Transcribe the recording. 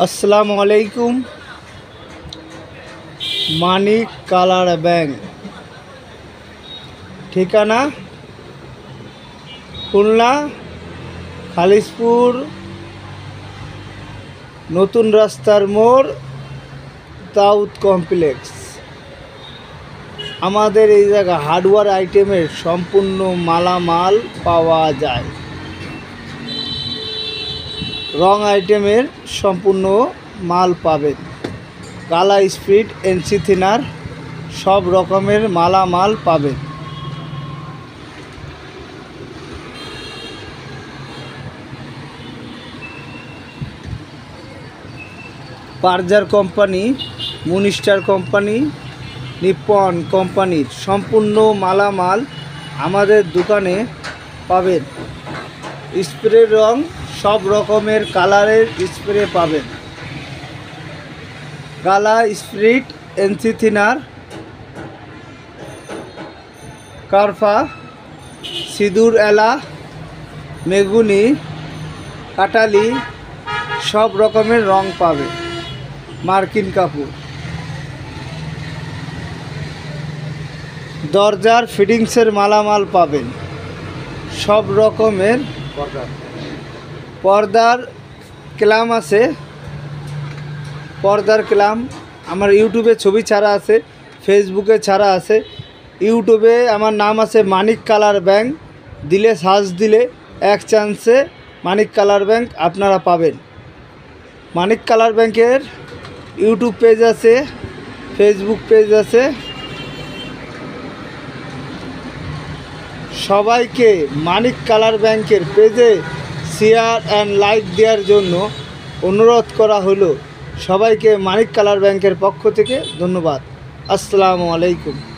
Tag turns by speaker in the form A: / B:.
A: আসসালামু আলাইকুম। মানিক colour bank, ঠিকানা খুলনা খালিশপুর নতুন রাস্তার মোড়, দাউদ কমপ্লেক্স। আমাদের এই জায়গা হার্ডওয়্যার আইটেমের সম্পূর্ণ মালামাল পাওয়া যায়। রং আইটেমের সম্পূর্ণ মাল পাবেন। কালা স্পিড, এনসি থিনার, সব রকমের মালামাল পাবেন। পারজার কোম্পানি, মুনিস্টার কোম্পানি, নিপ্পন কোম্পানির সম্পূর্ণ মালামাল আমাদের দোকানে পাবেন। স্প্রে রং, সব রকমের কালারের স্প্রে পাবেন। কালা স্পিড, এনসি থিনার, কারফা, সিঁদুর এলা, মেগুনি, কাটালি, সব রকমের রং পাবে। মার্কিন কাপড়, দরজার ফিটিংসের মালামাল পাবেন। সব রকমের পর্দার ক্লাম আছে। পর্দার ক্লাম আমার ইউটিউবে ছবি ছাড়া আছে, ফেসবুকে ছাড়া আছে। ইউটিউবে আমার নাম আছে মানিক কালার ব্যাংক, দিলে সার্চ দিলে এক চান্সে মানিক কালার ব্যাংক আপনারা পাবেন। মানিক কালার ব্যাংকের ইউটিউব পেজ আছে, ফেসবুক পেজ আছে। সবাইকে মানিক কালার ব্যাংকের পেজে শেয়ার অ্যান্ড লাইক দেওয়ার জন্য অনুরোধ করা হলো। সবাইকে মানিক কালার ব্যাংকের পক্ষ থেকে ধন্যবাদ। আসসালামু আলাইকুম।